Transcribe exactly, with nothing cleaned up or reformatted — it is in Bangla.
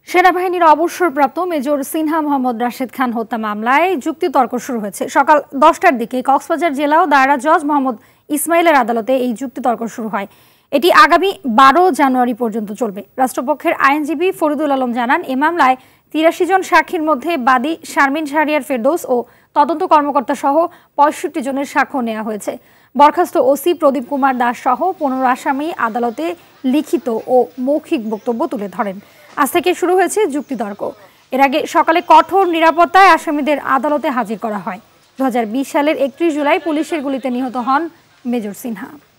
সেনাবাহিনীর অবসরপ্রাপ্ত মেজর সিনহা মোহাম্মদ রাশেদ খান হত্যা মামলায় যুক্তিতর্ক শুরু হয়েছে। সকাল দশটার দিকে কক্সবাজার জেলা ও দায়রা জজ মোহাম্মদ ইসমাইলের আদালতে এই যুক্তিতর্ক শুরু হয়। এটি আগামী বারো জানুয়ারি পর্যন্ত চলবে। রাষ্ট্রপক্ষের আইনজীবী ফরিদুল আলম জানান, এ মামলায় তিরাশি জন সাক্ষীর মধ্যে বাদী শারমিন শাহরিয়ার ফেরদৌস ও তদন্ত কর্মকর্তা সহ পঁয়ষট্টি জনের সাক্ষ্য নেওয়া হয়েছে। বরখাস্ত ওসি প্রদীপ কুমার দাস সহ পনেরো আসামি আদালতে লিখিত ও মৌখিক বক্তব্য তুলে ধরেন। আজ থেকে শুরু হয়েছে যুক্তিতর্ক। এর আগে সকালে কঠোর নিরাপত্তায় আসামিদের আদালতে হাজির করা হয়। দু হাজার বিশ সালের একত্রিশ জুলাই পুলিশের গুলিতে নিহত হন মেজর সিনহা।